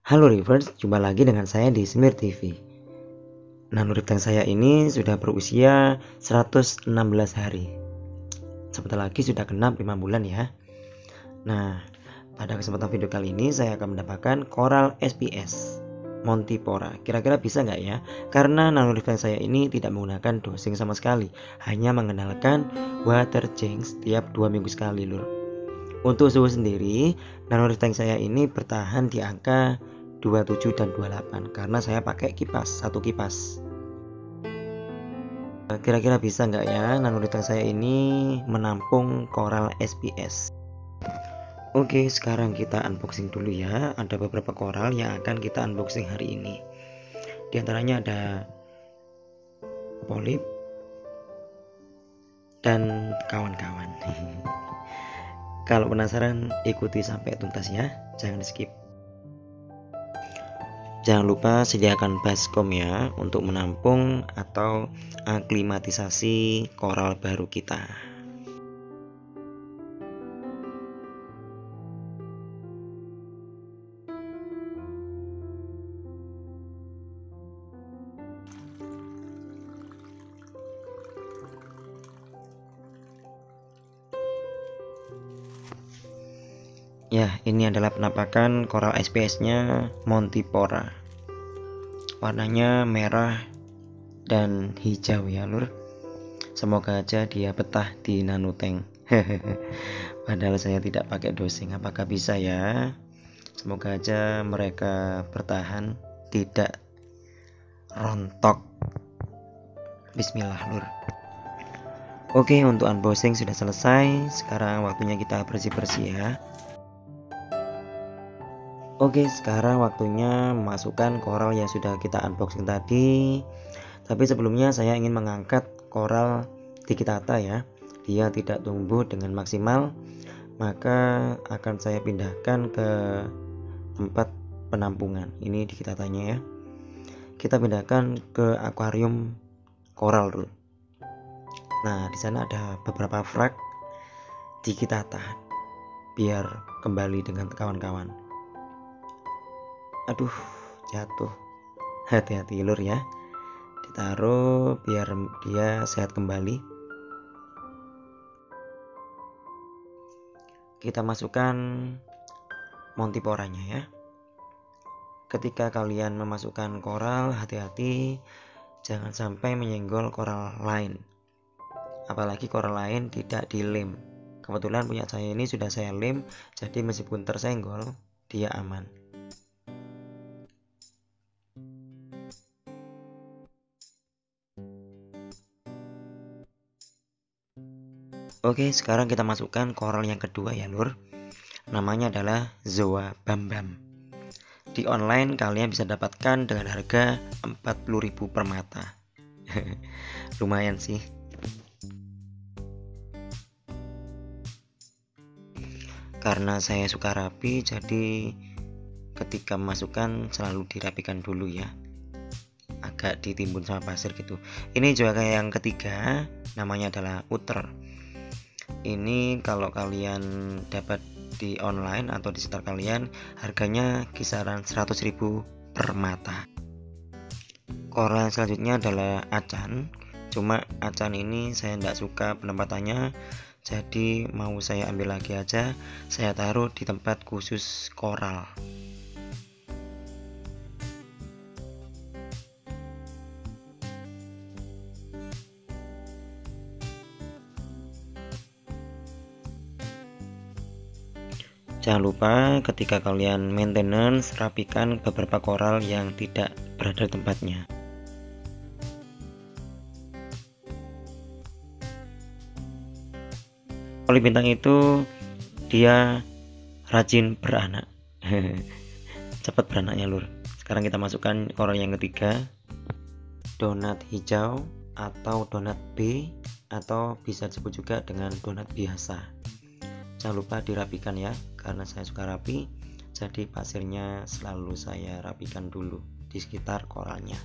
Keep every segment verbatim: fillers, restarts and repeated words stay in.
Halo Rivers, jumpa lagi dengan saya di Semir T V. Nanorit tank saya ini sudah berusia seratus enam belas hari. Sebentar lagi sudah genap lima bulan ya. Nah, pada kesempatan video kali ini saya akan mendapatkan Coral S P S Montipora. Kira-kira bisa nggak ya? Karena nanorit tank saya ini tidak menggunakan dosing sama sekali, hanya mengenalkan water change setiap dua minggu sekali lur. Untuk suhu sendiri, nanorit tank saya ini bertahan di angka dua puluh tujuh dan dua puluh delapan karena saya pakai kipas, satu kipas. Kira-kira bisa nggak ya nanorit tank saya ini menampung Coral S P S? Oke, sekarang kita unboxing dulu ya. Ada beberapa koral yang akan kita unboxing hari ini. Di antaranya ada polip dan kawan-kawan. Kalau penasaran, ikuti sampai tuntas ya, jangan di skip. Jangan lupa sediakan baskom ya untuk menampung atau aklimatisasi koral baru kita. Ya, ini adalah penampakan koral S P S-nya Montipora. Warnanya merah dan hijau ya, lur. Semoga aja dia betah di nanotank. Padahal saya tidak pakai dosing. Apakah bisa ya? Semoga aja mereka bertahan, tidak rontok. Bismillah, lur. Oke, untuk unboxing sudah selesai. Sekarang waktunya kita bersih-bersih ya. Oke, sekarang waktunya memasukkan koral yang sudah kita unboxing tadi. Tapi sebelumnya saya ingin mengangkat koral Dikitata ya. Dia tidak tumbuh dengan maksimal, maka akan saya pindahkan ke tempat penampungan. Ini Dikitatanya ya. Kita pindahkan ke akuarium koral dulu. Nah, di sana ada beberapa frag Dikitata biar kembali dengan kawan-kawan. Aduh, jatuh. Hati-hati lur ya. Ditaruh biar dia sehat kembali. Kita masukkan Montiporanya ya. Ketika kalian memasukkan koral, hati-hati jangan sampai menyenggol koral lain. Apalagi koral lain tidak dilem. Kebetulan punya saya ini sudah saya lem, jadi meskipun tersenggol, dia aman. Oke, sekarang kita masukkan koral yang kedua ya lur. Namanya adalah Zoa Bambam. Di online kalian bisa dapatkan dengan harga empat puluh ribu per mata. Lumayan sih. Karena saya suka rapi, jadi ketika memasukkan selalu dirapikan dulu ya. Agak ditimbun sama pasir gitu. Ini juga kayak yang ketiga, namanya adalah Uter. Ini kalau kalian dapat di online atau di sekitar kalian, harganya kisaran seratus ribu per mata. Koral selanjutnya adalah acan. Cuma acan ini saya tidak suka penempatannya, jadi mau saya ambil lagi aja. Saya taruh di tempat khusus koral. Jangan lupa ketika kalian maintenance, rapikan beberapa koral yang tidak berada di tempatnya. Polip bintang itu dia rajin beranak. Cepat beranaknya lur. Sekarang kita masukkan koral yang ketiga, donat hijau atau donat B, atau bisa disebut juga dengan donat biasa. Jangan lupa dirapikan ya, karena saya suka rapi, jadi pasirnya selalu saya rapikan dulu di sekitar koralnya.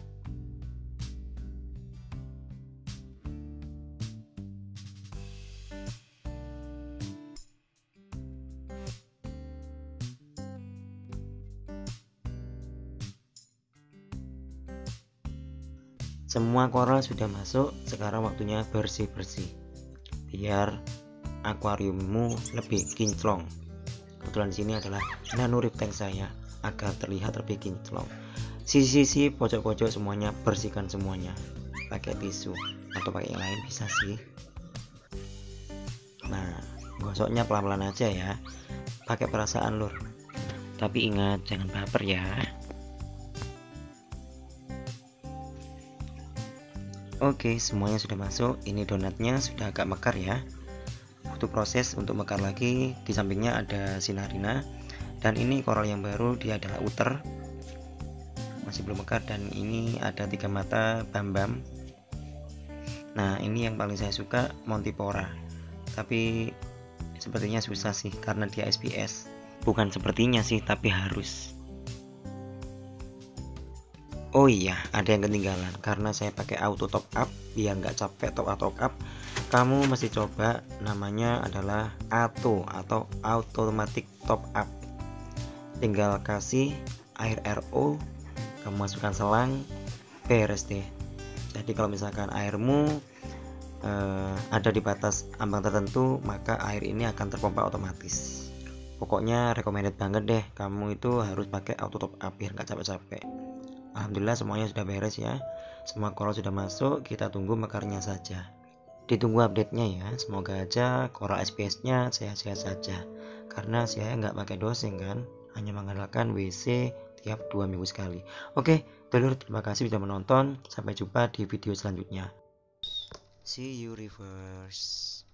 Semua koral sudah masuk, sekarang waktunya bersih-bersih biar akuariummu lebih kinclong. Kebetulan di sini adalah nanoreef tank saya agar terlihat lebih kinclong. Sisi-sisi, pojok-pojok semuanya bersihkan semuanya pakai tisu atau pakai yang lain bisa sih. Nah, gosoknya pelan-pelan aja ya, pakai perasaan lur. Tapi ingat jangan baper ya. Oke, semuanya sudah masuk. Ini donatnya sudah agak mekar ya. Butuh proses untuk mekar lagi. Di sampingnya ada sinarina. Dan ini koral yang baru, dia adalah uter. Masih belum mekar. Dan ini ada tiga mata bambam. Nah, ini yang paling saya suka, montipora. Tapi sepertinya susah sih karena dia S P S. Bukan sepertinya sih, tapi harus. Oh iya, ada yang ketinggalan karena saya pakai auto top up biar nggak capek top up top up. Kamu mesti coba, namanya adalah A T O atau automatic top up. Tinggal kasih air R O, kamu masukkan selang, beres deh. Jadi kalau misalkan airmu eh, ada di batas ambang tertentu, maka air ini akan terpompa otomatis. Pokoknya recommended banget deh, kamu itu harus pakai auto top up biar nggak capek-capek. Alhamdulillah semuanya sudah beres ya. Semua koral sudah masuk, kita tunggu mekarnya saja. Ditunggu update-nya ya. Semoga aja koral S P S-nya sehat-sehat saja. Karena saya nggak pakai dosing kan, hanya mengandalkan W C tiap dua minggu sekali. Oke, dulur, terima kasih sudah menonton. Sampai jumpa di video selanjutnya. See you reverse.